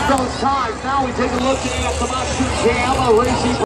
those times. Now we take a look at the Monster Jam Racing.